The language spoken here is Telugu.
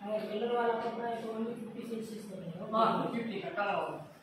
पिलर वाला कपड़ा है तो ओनली 50 सेल्सियस का है। हां 50 का काला वाला।